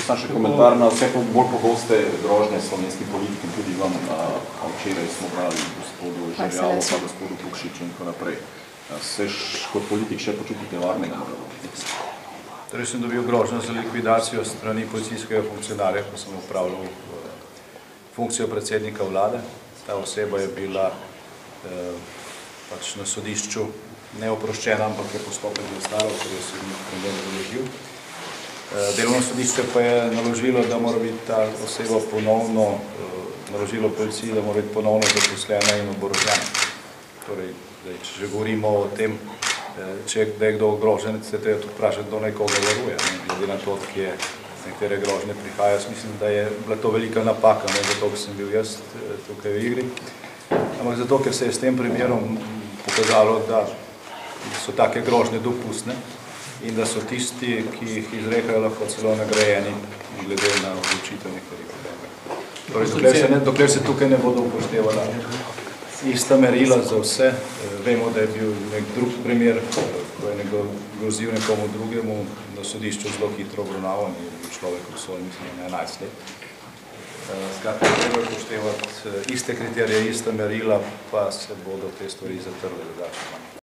Sam še komentar na vse bolj pogoste grožnje slovenskih politikov, tudi vam včeraj smo brali gospodu Žerjavu, pa gospodu Pukšiču in tako naprej. Se kot politik še počutite varnega? Torej sem dobil grožnjo za likvidacijo strani policijskega funkcionarja, ko sem upravljal funkcijo predsednika vlade. Ta oseba je bila pač na sodišču neoproščena, ampak je postopek zastaral, ker je sodnik primer založil. Delovno sodišče pa je naložilo, da mora biti ta oseba ponovno, naložilo policiji, da mora biti ponovno zaposlena in oborožena. Torej, če že govorimo o tem, če je kdo ogrožen, se treba tudi vprašati, kdo nekoga varuje. Glede na to, kje nekatere grožnje prihajajo, jaz mislim, da je bila to velika napaka, ne zato, ker sem bil jaz tukaj v igri, ampak zato, ker se je s tem primerom pokazalo, da so take grožnje dopustne in da so tisti, ki jih izrekajo, lahko celo nagrajeni glede na odločitev nekaterih primerov. Dokler se tukaj ne bodo upoštevala ista merila za vse. Vemo, da je bil nek drug primer, ko je nekdo grozil nekomu drugemu, na sodišču zelo hitro obravnavan in je bil človek obsojen, mislim, na 11 let. Skratka, treba upoštevati iste kriterije, ista merila, pa se bodo te stvari zatrle drugače.